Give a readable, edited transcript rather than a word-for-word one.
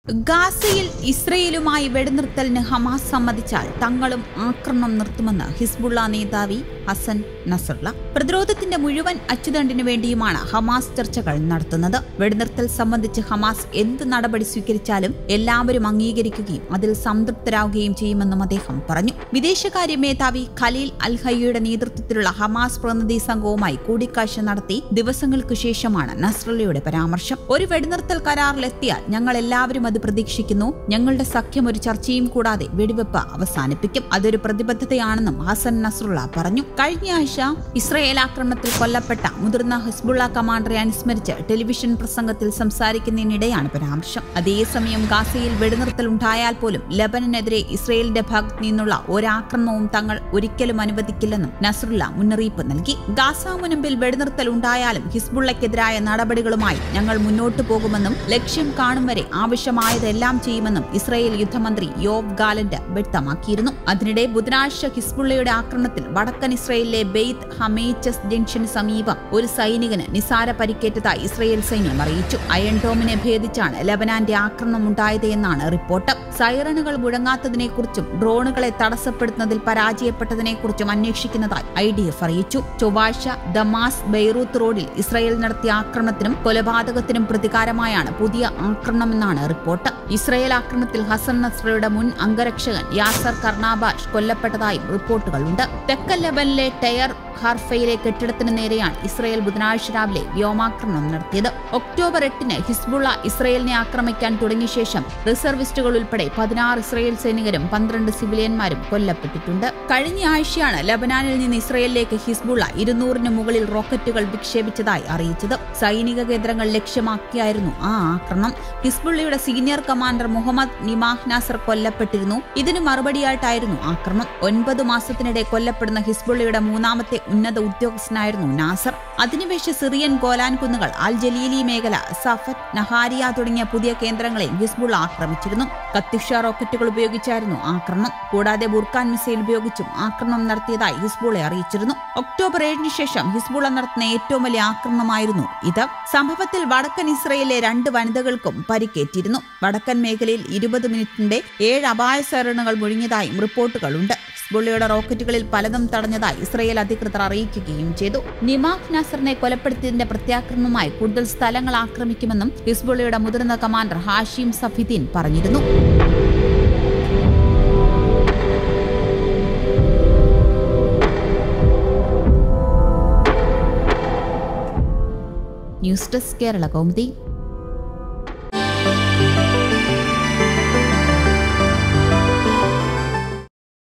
ഗാസയിൽ ഇസ്രയേലുമായി വെടിനിർത്തലിന് ഹമാസ് സമ്മതിച്ചാൽ തങ്ങളും ആക്രമണം നിർത്തുമെന്ന് ഹിസ്ബുള്ള നേതാവി ഹസൻ നസ്രല്ല. പ്രതിരോധത്തിന്റെ മുഴുവൻ അച്ചുതണ്ടിനു വേണ്ടിയുമാണ് ഹമാസ് ചർച്ചകൾ നടത്തുന്നത്. വെടിനിർത്തൽ സംബന്ധിച്ച് ഹമാസ് എന്ത് നടപടി സ്വീകരിച്ചാലും എല്ലാവരും അംഗീകരിക്കുകയും അതിൽ സംതൃപ്തരാകുകയും ചെയ്യുമെന്നും അദ്ദേഹം പറഞ്ഞു. വിദേശകാര്യ മേധാവി ഖലീൽ അൽ ഹയ്യയുടെ നേതൃത്വത്തിലുള്ള ഹമാസ് പ്രതിനിധി സംഘവുമായി കൂടിക്കാഴ്ച നടത്തി ദിവസങ്ങൾക്ക് ശേഷമാണ് നസ്രല്ലയുടെ പരാമർശം. ഒരു വെടിനിർത്തൽ കരാറിലെത്തിയാൽ ഞങ്ങൾ എല്ലാവരും അത് പ്രതീക്ഷിക്കുന്നു. ഞങ്ങളുടെ സഖ്യം ഒരു ചർച്ചയും കൂടാതെ വെടിവെപ്പ് അവസാനിപ്പിക്കും. അതൊരു പ്രതിബദ്ധതയാണെന്നും ഹസൻ നസ്രുള്ള പറഞ്ഞു. കഴിഞ്ഞ ആഴ്ച ഇസ്രയേൽ ആക്രമണത്തിൽ കൊല്ലപ്പെട്ട മുതിർന്ന ഹിസ്ബുള്ള കമാൻഡറെ അനുസ്മരിച്ച് ടെലിവിഷൻ പ്രസംഗത്തിൽ സംസാരിക്കുന്നതിനിടെയാണ് പരാമർശം. അതേസമയം ഗാസയിൽ വെടിനിർത്തൽ ഉണ്ടായാൽ പോലും ലബനനെതിരെ ഇസ്രയേലിന്റെ ഭാഗത്തു നിന്നുള്ള ഒരാക്രമണവും തങ്ങൾ ഒരിക്കലും അനുവദിക്കില്ലെന്നും നസ്രുള്ള മുന്നറിയിപ്പ് നൽകി. ഗാസ മുനമ്പിൽ വെടിനിർത്തൽ ഉണ്ടായാലും ഹിസ്ബുള്ളക്കെതിരായ നടപടികളുമായി ഞങ്ങൾ മുന്നോട്ടു പോകുമെന്നും ലക്ഷ്യം കാണും വരെ ആവശ്യമായതെല്ലാം ചെയ്യുമെന്നും ഇസ്രായേൽ യുദ്ധമന്ത്രി യോവ് ഗാലന്റ് വ്യക്തമാക്കിയിരുന്നു. അതിനിടെ ബുധനാഴ്ച ഹിസ്ബുള്ളയുടെ ആക്രമണത്തിൽ വടക്കൻ ഇസ്രായേലിലെ ബെയ്ത്ത് ഹമേച്ചസ് ജംഗ്ഷന് സമീപം ഒരു സൈനികന് നിസാര പരിക്കേറ്റതായി ഇസ്രായേൽ സൈന്യം അറിയിച്ചു. അയൺ ഡോമിനെ ഭേദിച്ചാണ് ലബനാന്റെ ആക്രമണം ഉണ്ടായത് എന്നാണ് റിപ്പോർട്ട്. സൈറണുകൾ മുഴങ്ങാത്തതിനെക്കുറിച്ചും ഡ്രോണുകളെ തടസ്സപ്പെടുത്തുന്നതിൽ പരാജയപ്പെട്ടതിനെക്കുറിച്ചും അന്വേഷിക്കുന്നതായി IDF അറിയിച്ചു. ചൊവ്വാഴ്ച ദമാസ് ബെയ്റൂത്ത് റോഡിൽ ഇസ്രായേൽ നടത്തിയ ആക്രമണത്തിനും കൊലപാതകത്തിനും പ്രതികാരമായാണ് പുതിയ ആക്രമണമെന്നാണ് റിപ്പോർട്ട്. ഇസ്രായേൽ ആക്രമണത്തിൽ ഹസൻ നസ്രയുടെ മുൻ അംഗരക്ഷകൻ യാസർ കർണാബാഷ് കൊല്ലപ്പെട്ടതായും റിപ്പോർട്ടുകളുണ്ട്. തെക്കൻ ലബനിലെ ടയർ ഹാർഫയിലെ കെട്ടിടത്തിന് നേരെയാണ് ഇസ്രായേൽ ബുധനാഴ്ച രാവിലെ വ്യോമാക്രമണം നടത്തിയത്. ഒക്ടോബർ 8-ന് ഹിസ്ബുള്ള ഇസ്രായേലിനെ ആക്രമിക്കാൻ തുടങ്ങിയ ശേഷം റിസർവിസ്റ്റുകൾ ഉൾപ്പെടെ 16 ഇസ്രായേൽ സൈനികരും 12 സിവിലിയന്മാരും കൊല്ലപ്പെട്ടിട്ടുണ്ട്. കഴിഞ്ഞ ആഴ്ചയാണ് ലബനാനിൽ നിന്ന് ഇസ്രായേലിലേക്ക് ഹിസ്ബുള്ള 200-ന് മുകളിൽ റോക്കറ്റുകൾ വിക്ഷേപിച്ചതായി അറിയിച്ചത്. സൈനിക കേന്ദ്രങ്ങൾ ലക്ഷ്യമാക്കിയായിരുന്നു ആ ആക്രമണം. ഹിസ്ബുള്ളയുടെ senior commander Mohammed Nimah Nasser കൊല്ലപ്പെട്ടിരുന്നു. ഇതിനു മറുപടിയായിട്ടായിരുന്നു ആക്രമണം. 9 മാസത്തിനിടെ കൊല്ലപ്പെടുന്ന ഹിസ്ബുള്ളയുടെ മൂന്നാമത്തെ ഉന്നത ഉദ്യോഗസ്ഥനായിരുന്നു നാസർ. അധിനിവേശ സിറിയൻ ഗോലാൻ കുന്നുകൾ, അൽ ജലീലി മേഖല, സഫറ്റ്, നഹാരിയ തുടങ്ങിയ പുതിയ കേന്ദ്രങ്ങളെ ഹിസ്ബുള്ള ആക്രമിച്ചിരുന്നു. കത്യുഷ റോക്കറ്റുകൾ ഉപയോഗിച്ചായിരുന്നു ആക്രമണം. കൂടാതെ ബുർക്കാൻ മിസൈൽ ഉപയോഗിച്ചും ആക്രമണം നടത്തിയതായി ഹിസ്ബുള്ള അറിയിച്ചിരുന്നു. ഒക്ടോബർ 7-ന് ശേഷം ഹിസ്ബുള്ള നടത്തുന്ന ഏറ്റവും വലിയ ആക്രമണമായിരുന്നു ഇത്. സംഭവത്തിൽ വടക്കൻ ഇസ്രായേലിലെ 2 വനിതകൾക്കും പരിക്കേറ്റിരുന്നു. വടക്കൻ മേഖലയിൽ 20 മിനിറ്റിന്റെ 7 അപായ സൈറണുകൾ മുഴങ്ങിയതായും റിപ്പോർട്ടുകളുണ്ട്. ഹിസ്ബുള്ളയുടെ റോക്കറ്റുകളിൽ പലതും തടഞ്ഞതായി ഇസ്രായേൽ അധികൃതർ അറിയിക്കുകയും ചെയ്തു. നിമാഹ് നാസറിനെ കൊലപ്പെടുത്തിയതിന്റെ പ്രത്യാക്രമണമായി കൂടുതൽ സ്ഥലങ്ങൾ ആക്രമിക്കുമെന്നും ഹിസ്ബുള്ളയുടെ മുതിർന്ന കമാൻഡർ ഹാഷിം സഫിദ്ദീൻ പറഞ്ഞിരുന്നു. News desk Kerala Kaumudi.